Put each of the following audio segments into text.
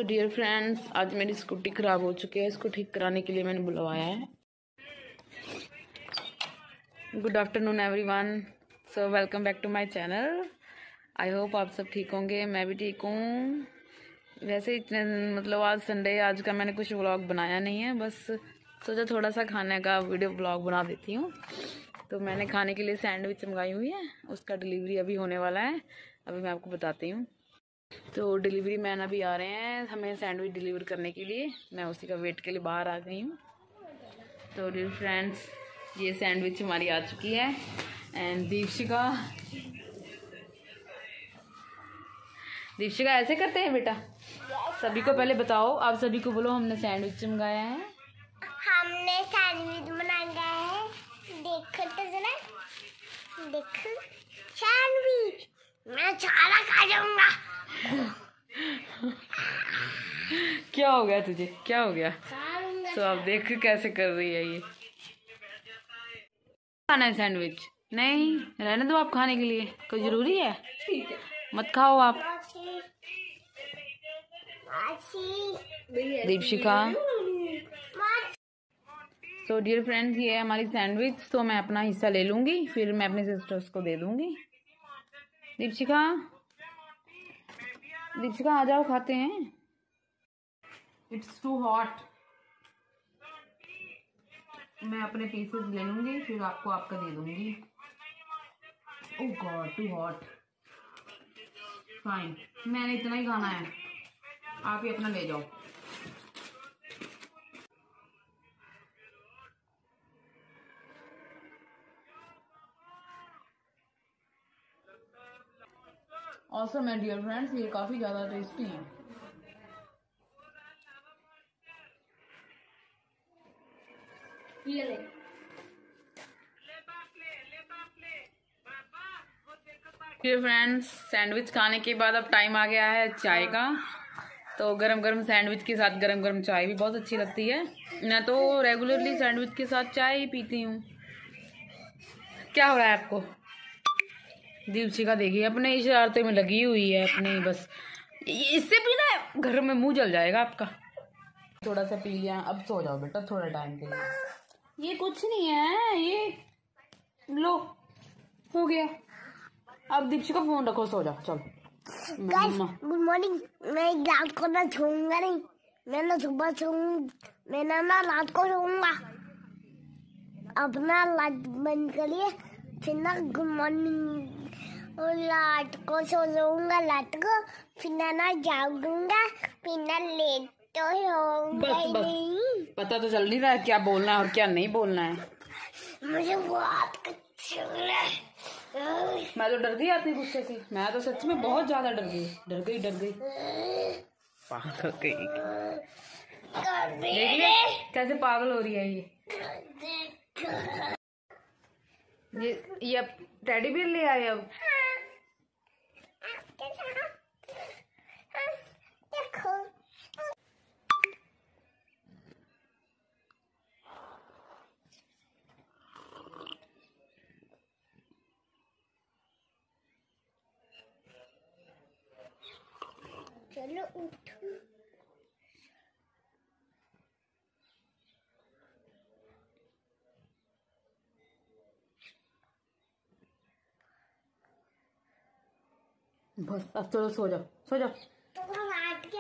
Dear friends, आज मेरी scooty ख़राब हो चुकी है। इसको ठीक कराने के लिए मैंने बुलवाया है। Good afternoon everyone. So welcome back to my channel. I hope आप सब ठीक होंगे, मैं भी ठीक हूँ। वैसे इतने आज संडे, आज का मैंने कुछ व्लॉग बनाया नहीं है, बस सोचा थोड़ा सा खाने का वीडियो व्लॉग बना देती हूँ। तो मैंने खाने के लिए सैंडविच मंगाई हुई है, उसका डिलीवरी अभी होने वाला है। अभी मैं आपको बताती हूँ। तो डिलीवरी मैन अभी आ रहे हैं हमें सैंडविच डिलीवर करने के लिए। मैं उसी का वेट के लिए बाहर आ गई हूँ। तो डियर फ्रेंड्स, ये सैंडविच हमारी आ चुकी है। एंड दीक्षिका ऐसे करते हैं बेटा? सभी को पहले बताओ, आप सभी को बोलो हमने सैंडविच मंगाया है। हमने सैंडविच मंगाया है। देखो तो जरा, देखो सैंडविच, मैं सारा खा जाऊंगा। क्या हो गया तुझे, क्या हो गया? तो आप देख कैसे कर रही है ये। खाना है सैंडविच? नहीं, रहने दो आप खाने के लिए, कोई जरूरी है? मत खाओ आप। दीक्षिका। तो डियर फ्रेंड्स, ये है हमारी सैंडविच। तो मैं अपना हिस्सा ले लूंगी, फिर मैं अपने सिस्टर्स को दे दूंगी। दीक्षिका आ जाओ, खाते हैं। It's too hot. मैं अपने पीसेस ले लूंगी, फिर आपको आपका दे दूंगी। Oh God, too hot. Fine, मैंने इतना ही खाना है, आप ही अपना ले जाओ। ऑसम है डियर फ्रेंड्स, ये काफी ज्यादा टेस्टी है। ये ले। डियर फ्रेंड्स, सैंडविच खाने के बाद अब टाइम आ गया है चाय का। तो गरम गरम सैंडविच के साथ गरम गरम चाय भी बहुत अच्छी लगती है। मैं तो रेगुलरली सैंडविच के साथ चाय ही पीती हूँ। क्या हो रहा है आपको? दीक्षिका देखिए अपने ही शरारते में लगी हुई है, अपने बस इससे पीना है, घर में मुंह जल जाएगा आपका। थोड़ा सा पी लिया, अब सो जाओ बेटा थोड़ा टाइम के लिए। ये कुछ नहीं है, ये लो हो गया। अब दीक्षिका फोन रखो, सो जाओ चलो। Good morning. मैं रात को ना सोऊंगा नहीं, मैं ना सुबह सोऊंगा, मैं ना रात को सोऊंगा। अपना लाइट बंद करिए, फिर ना गुड मॉर्निंग और रात को सो जाऊंगा, रात को फिर ना जागूंगा, फिर ना लेट तो होऊंगा ही नहीं। पता तो चल नहीं रहा है क्या बोलना है और क्या नहीं बोलना है। मुझे बहुत कुछ मैं तो डर गई अपने गुस्से से। मैं तो सच में बहुत ज्यादा डर गई। पागल गई। देखिए कैसे पागल हो रही है ये अब टेडी बियर ले आए। अब देखो चलो उठो। बस अब चलो सो जाओ। तो हम आट के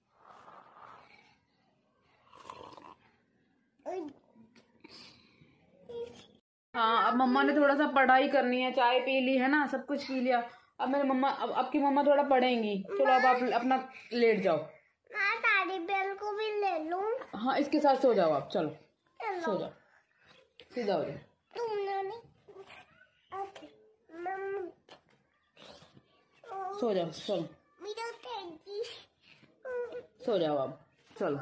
हाँ, अब मम्मा ने थोड़ा सा पढ़ाई करनी है, चाय पी ली है ना, सब कुछ पी लिया। अब मेरे मम्मा, अब आपकी मम्मा थोड़ा पढ़ेंगी। चलो अब आप अपना लेट जाओ। मैं टेडी बियर को भी ले लूं। हाँ, इसके साथ सो जाओ आप। चलो सो जाओ, सीधा हो जाओ। तुमने नहीं? ओके सो जाओ, चलो सो जाओ आप, चलो।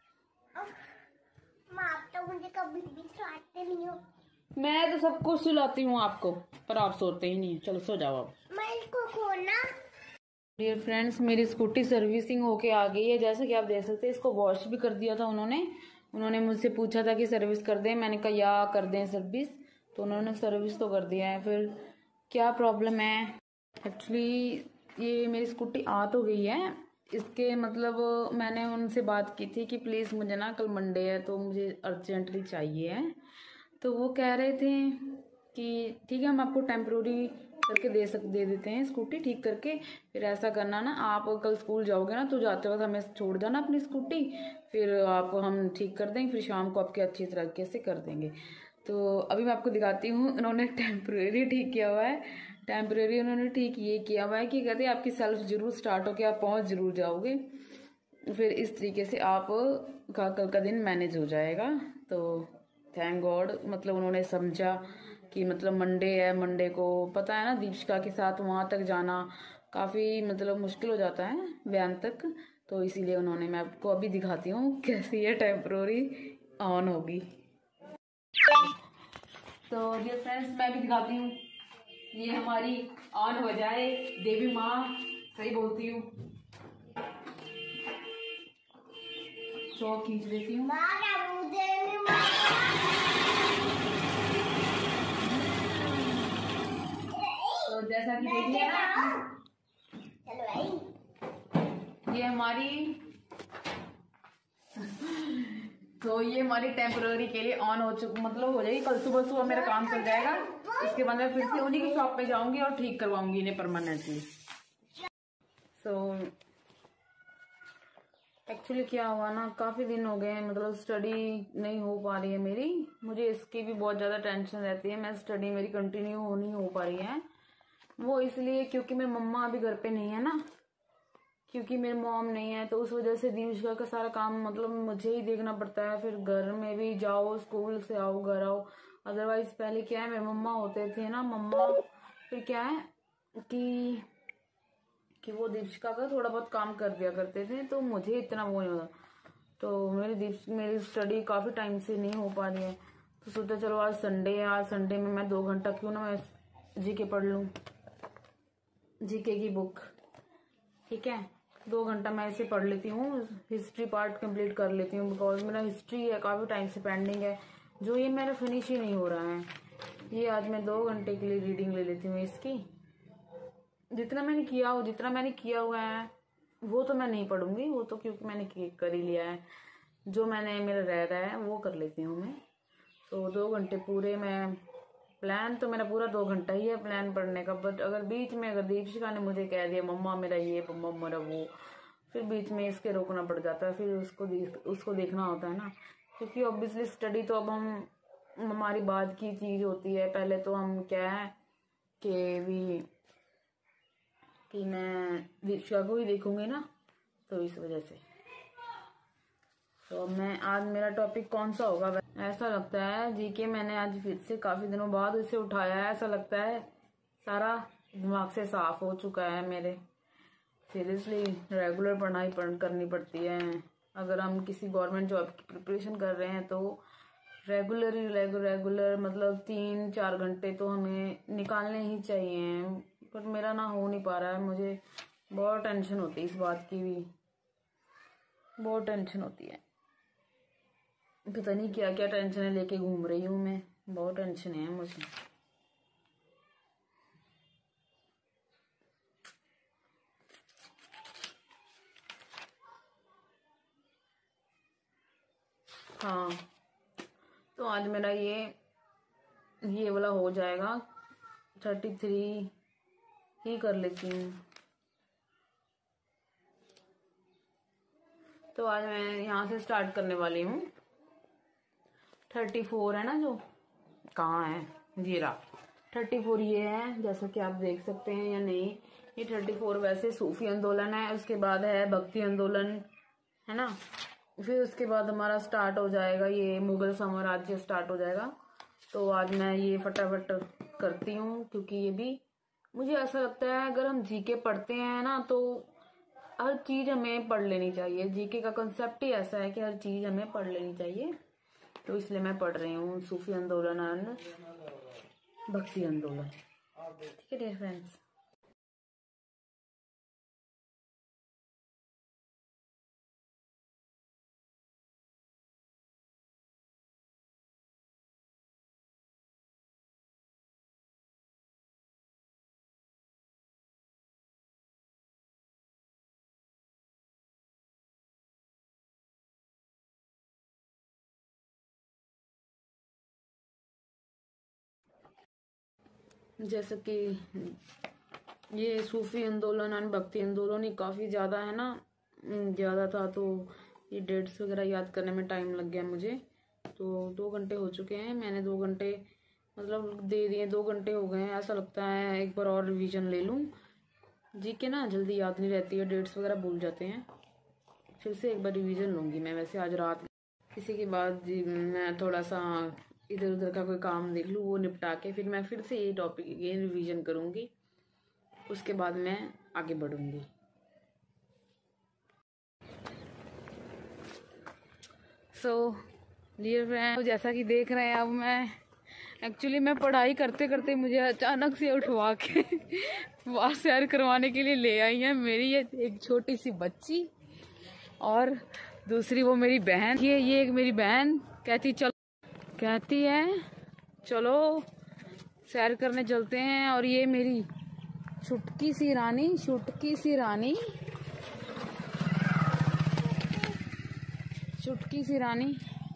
आप तो मुझे कभी भी सुलाते नहीं हो। मैं तो सब कुछ सुलाती हूँ आपको, पर आप सोते ही नहीं है। चलो सो जाओ आप। मैं इसको खोलना। डियर फ्रेंड्स, मेरी स्कूटी सर्विसिंग होके आ गई है। जैसा कि आप देख सकते हैं, इसको वॉश भी कर दिया था उन्होंने मुझसे पूछा था कि सर्विस कर दें। मैंने कहा या कर दें सर्विस, तो उन्होंने सर्विस तो कर दिया है। फिर क्या प्रॉब्लम है एक्चुअली, ये मेरी स्कूटी आ तो गई है, इसके मतलब मैंने उनसे बात की थी कि प्लीज़ मुझे ना कल मंडे है तो मुझे अर्जेंटली चाहिए है। तो वो कह रहे थे कि ठीक है हम आपको टेम्प्रोरी करके दे देते हैं स्कूटी ठीक करके। फिर ऐसा करना ना, आप कल स्कूल जाओगे ना तो जाते वक्त हमें छोड़ जाना अपनी स्कूटी, फिर आप हम ठीक कर देंगे, फिर शाम को आपके अच्छी तरीके से कर देंगे। तो अभी मैं आपको दिखाती हूँ, उन्होंने टेम्प्रेरी ठीक किया हुआ है। टेम्प्रेरी उन्होंने ठीक ये किया हुआ है कि कहते हैं आपकी सेल्फ जरूर स्टार्ट होकर आप पहुँच जरूर जाओगे, फिर इस तरीके से आप का कल का दिन मैनेज हो जाएगा। तो थैंक गॉड, मतलब उन्होंने समझा कि मतलब मंडे है, मंडे को पता है ना दीपिका के साथ वहाँ तक जाना काफ़ी मतलब मुश्किल हो जाता है वैन तक। तो इसीलिए उन्होंने, मैं आपको अभी दिखाती हूँ कैसी ये टेम्प्रोरी ऑन होगी। तो डियर फ्रेंड्स मैं भी दिखाती हूँ, ये हमारी ऑन हो जाए। देवी माँ सही बोलती हूँ, तो खींच देती हूँ। तो जैसा कि देखिए ना, ये हमारी तो ये हमारी टेम्पररी के लिए ऑन हो चुकी, मतलब हो जाएगी। कल सुबह सुबह मेरा काम चल जाएगा, उसके बाद मैं फिर से उन्हीं की शॉप पे जाऊंगी और ठीक करवाऊंगी इन्हें परमानेंटली। सो एक्चुअली क्या हुआ ना, काफ़ी दिन हो गए हैं, मतलब स्टडी नहीं हो पा रही है मेरी। मुझे इसकी भी बहुत ज़्यादा टेंशन रहती है, मैं स्टडी मेरी कंटिन्यू नहीं हो पा रही है। वो इसलिए क्योंकि मेरी मम्मा अभी घर पे नहीं है ना, क्योंकि मेरी मॉम नहीं है, तो उस वजह से दीपिका का सारा काम मतलब मुझे ही देखना पड़ता है। फिर घर में भी जाओ, स्कूल से आओ, घर आओ। अदरवाइज पहले क्या है, मेरे मम्मा होते थे ना, मम्मा फिर क्या है कि वो दीपिका का थोड़ा बहुत काम कर दिया करते थे, तो मुझे इतना वो नहीं होता। तो मेरी स्टडी काफ़ी टाइम से नहीं हो पा रही है, तो सोचा चलो आज संडे है, आज संडे में मैं 2 घंटा क्यों ना मैं जीके पढ़ लूँ, जीके की बुक। ठीक है, 2 घंटा मैं ऐसे पढ़ लेती हूँ, हिस्ट्री पार्ट कंप्लीट कर लेती हूँ, बिकॉज मेरा हिस्ट्री है काफ़ी टाइम से पेंडिंग है, जो ये मेरा फिनिश ही नहीं हो रहा है। ये आज मैं 2 घंटे के लिए रीडिंग ले लेती हूँ इसकी। जितना मैंने किया हुआ है वो तो मैं नहीं पढ़ूंगी, वो तो क्योंकि मैंने कर ही लिया है। जो मैंने मेरा रह रहा है वो कर लेती हूँ मैं। तो 2 घंटे पूरे मैं, प्लान तो मेरा पूरा 2 घंटा ही है प्लान पढ़ने का। बट अगर बीच में अगर दीपिका ने मुझे कह दिया मम्मा मेरा ये, मम्मा मेरा वो, फिर बीच में इसके रोकना पड़ जाता है, फिर उसको देखना होता है ना। क्योंकि ऑब्वियसली स्टडी तो अब हमारी बाद की चीज़ होती है। पहले तो हम क्या है कि मैं दीपिका को ही देखूंगी ना, तो इस वजह से। तो मैं आज मेरा टॉपिक कौन सा होगा, ऐसा लगता है जीके मैंने आज फिर से काफ़ी दिनों बाद इसे उठाया है। ऐसा लगता है सारा दिमाग से साफ हो चुका है मेरे। सीरियसली रेगुलर पढ़ाई करनी पड़ती है। अगर हम किसी गवर्नमेंट जॉब की प्रिपरेशन कर रहे हैं तो रेगुलर मतलब 3-4 घंटे तो हमें निकालने ही चाहिए। पर मेरा ना हो नहीं पा रहा है, मुझे बहुत टेंशन होती है इस बात की भी, बहुत टेंशन होती है। पता नहीं क्या क्या टेंशन लेके घूम रही हूँ मैं, बहुत टेंशन है मुझे। हाँ, तो आज मेरा ये वाला हो जाएगा, 33 ही कर लेती हूँ। तो आज मैं यहाँ से स्टार्ट करने वाली हूँ। 34 है ना, जो कहाँ है, जीरा 34 ये है, जैसा कि आप देख सकते हैं या नहीं। ये 34 वैसे सूफी आंदोलन है, उसके बाद है भक्ति आंदोलन, है ना। फिर उसके बाद हमारा स्टार्ट हो जाएगा ये मुगल साम्राज्य स्टार्ट हो जाएगा। तो आज मैं ये फटाफट करती हूँ, क्योंकि ये भी मुझे ऐसा लगता है अगर हम जीके पढ़ते हैं ना तो हर चीज़ हमें पढ़ लेनी चाहिए। जीके का कंसेप्ट ही ऐसा है कि हर चीज़ हमें पढ़ लेनी चाहिए। तो इसलिए मैं पढ़ रही हूँ सूफी आंदोलन एंड भक्ति आंदोलन। ठीक है डियर फ्रेंड्स। जैसे कि ये सूफी आंदोलन और भक्ति आंदोलन ही काफ़ी ज़्यादा है ना, ज़्यादा था, तो ये डेट्स वगैरह याद करने में टाइम लग गया मुझे। तो 2 घंटे हो चुके हैं, मैंने 2 घंटे मतलब दे दिए, 2 घंटे हो गए हैं। ऐसा लगता है एक बार और रिवीजन ले लूँ, जी के ना जल्दी याद नहीं रहती है, डेट्स वगैरह भूल जाते हैं। फिर से एक बार रिवीजन लूँगी मैं। वैसे आज रात इसी के बाद जी मैं थोड़ा सा इधर उधर का कोई काम देख लूँ, वो निपटा के फिर मैं फिर से ये टॉपिक ये रिवीजन करूँगी, उसके बाद मैं आगे बढ़ूँगी। सो डियर फ्रेंड, जैसा कि देख रहे हैं, अब मैं पढ़ाई करते करते मुझे अचानक से उठवा के बाहर सैर करवाने के लिए ले आई है मेरी ये एक छोटी सी बच्ची, और दूसरी वो मेरी बहन। ये एक मेरी बहन कहती है चलो सैर करने चलते हैं, और ये मेरी छुटकी सी रानी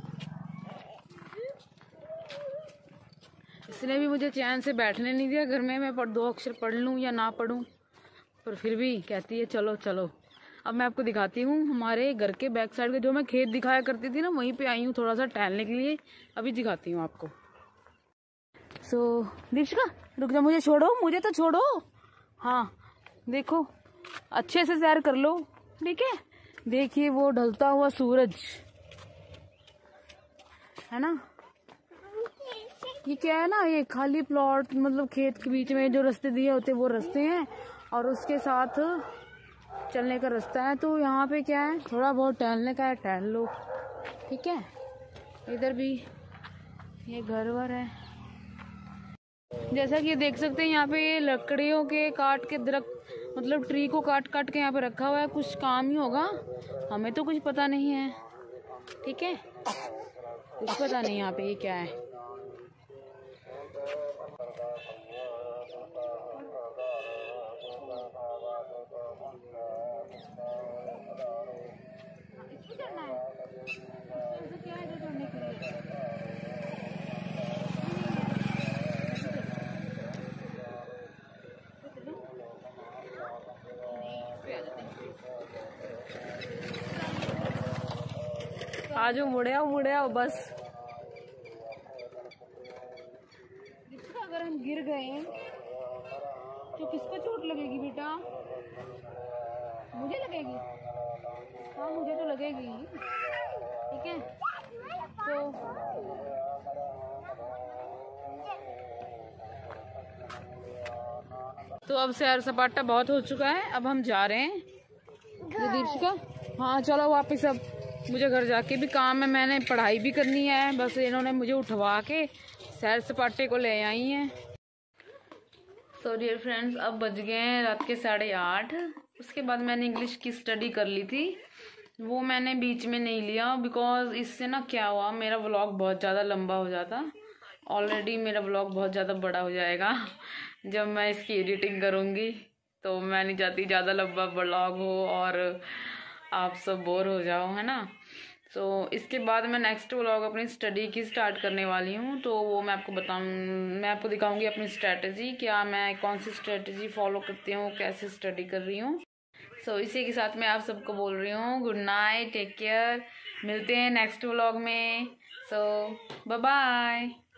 इसने भी मुझे चैन से बैठने नहीं दिया घर में। मैं 2 अक्षर पढ़ लूँ या ना पढ़ूँ, पर फिर भी कहती है चलो चलो। अब मैं आपको दिखाती हूँ हमारे घर के बैक साइड के जो मैं खेत दिखाया करती थी ना, वहीं पे आई हूँ थोड़ा सा टहलने के लिए। अभी दिखाती हूँ आपको। सो दीपिका रुक जा, मुझे तो छोड़ो। हाँ देखो, अच्छे से सैर कर लो, ठीक है। देखिए वो ढलता हुआ सूरज है ना। ये क्या है ना, ये खाली प्लॉट, मतलब खेत के बीच में जो रास्ते दिए होते वो रास्ते हैं, और उसके साथ चलने का रास्ता है। तो यहाँ पे क्या है, थोड़ा बहुत टहलने का है, टहल लो, ठीक है। इधर भी ये घर वर है, जैसा कि ये देख सकते हैं। यहाँ पे ये लकड़ियों के काट के दरख्त, मतलब ट्री को काट काट के यहाँ पे रखा हुआ है। कुछ काम ही होगा, हमें तो कुछ पता नहीं है, ठीक है। कुछ पता नहीं यहाँ पे ये क्या है। आज मुड़े आओ बस। अगर हम गिर गए तो किसको चोट लगेगी बेटा? मुझे लगेगी। हाँ मुझे तो लगेगी, ठीक है। तो अब सैर सपाटा बहुत हो चुका है, अब हम जा रहे हैं दीपिका। हाँ चलो वापस, अब मुझे घर जाके भी काम है, मैंने पढ़ाई भी करनी है। बस इन्होंने मुझे उठवा के सैर सपाटे को ले आई हैं। सो डियर फ्रेंड्स, अब बज गए हैं रात के 8:30। उसके बाद मैंने इंग्लिश की स्टडी कर ली थी, वो मैंने बीच में नहीं लिया, बिकॉज इससे ना क्या हुआ, मेरा व्लॉग बहुत ज़्यादा लंबा हो जाता। ऑलरेडी मेरा व्लॉग बहुत ज़्यादा बड़ा हो जाएगा जब मैं इसकी एडिटिंग करूँगी, तो मैं नहीं चाहती ज़्यादा लंबा व्लॉग हो और आप सब बोर हो जाओ, है ना। तो इसके बाद मैं नेक्स्ट व्लॉग अपनी स्टडी की स्टार्ट करने वाली हूँ, तो वो मैं आपको दिखाऊंगी अपनी स्ट्रेटजी, क्या मैं कौन सी स्ट्रेटजी फॉलो करती हूँ, कैसे स्टडी कर रही हूँ। सो इसी के साथ मैं आप सबको बोल रही हूँ गुड नाइट, टेक केयर, मिलते हैं नेक्स्ट व्लॉग में। So bye bye.